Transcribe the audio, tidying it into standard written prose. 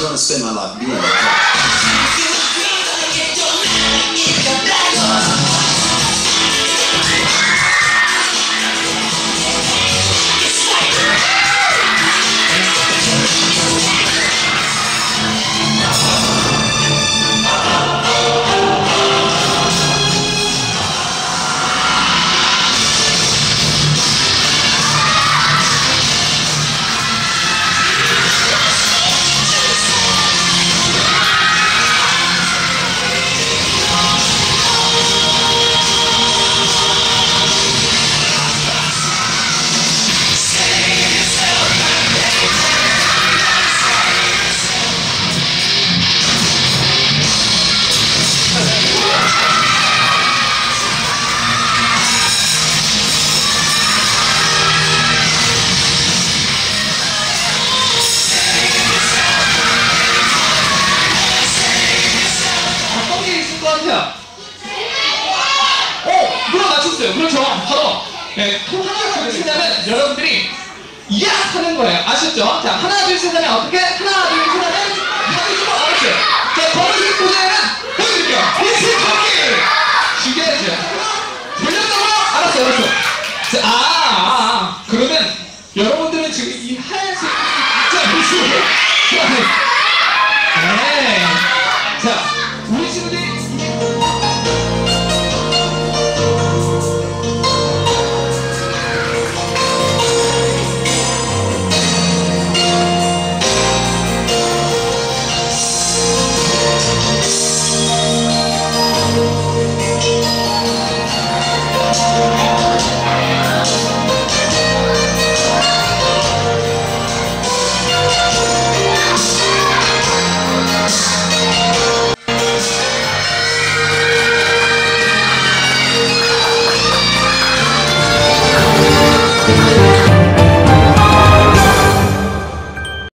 gonna spend my life doing that. 물어 맞췄어요. 그렇죠. 바로 통 하나 둘 셋 하면 여러분들이 야! 하는 거예요. 아셨죠? 자, 하나 둘 셋 하면 어떻게? 하나 둘 셋 하면 다들 좀 알았어요. 자, 검은색 모자는 보여드릴게요. 흰색 토끼! 죽여야죠. 돌렸다고? 알았어. 자, 그러면 여러분들은 지금 이 하얀색 진짜 무서워요.